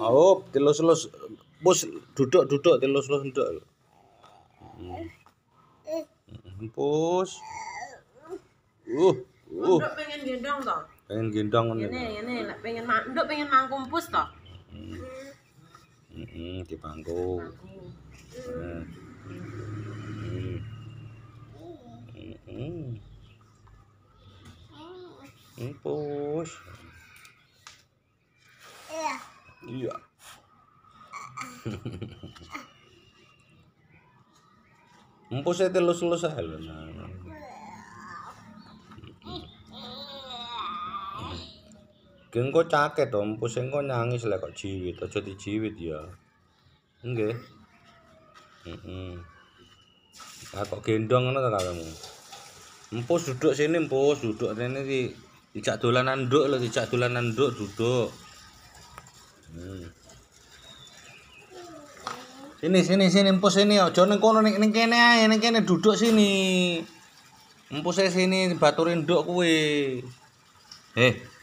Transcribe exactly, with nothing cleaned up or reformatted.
Oh, telus-telus. Bos duduk-duduk telus-telus nduk. Hmm. Pus. Uh, uh. Nduk pengen gendong toh? Pengen gendong ngene. Ngene, ngene, nek pengen nduk pengen mangkum pus toh? Heeh. Heeh, dipangku. Heeh. Heeh. Heeh. Pus. Iya. Empus e telus-telus ae lho. Gengko caket to, empus engko nyangis lek kok jiwit, aja dijiwit ya. Nggih. Heeh. Lah kok gendong ngono ta kamu. Empus duduk sini, empus duduk rene iki. Dijak dolanan nduk lho, dijak dolanan nduk duduk. Hmm. Sini sini sini empus sini aja ning kono ning ning kene ae ning kene duduk sini. Empus e sini baturin nduk kuwi. Eh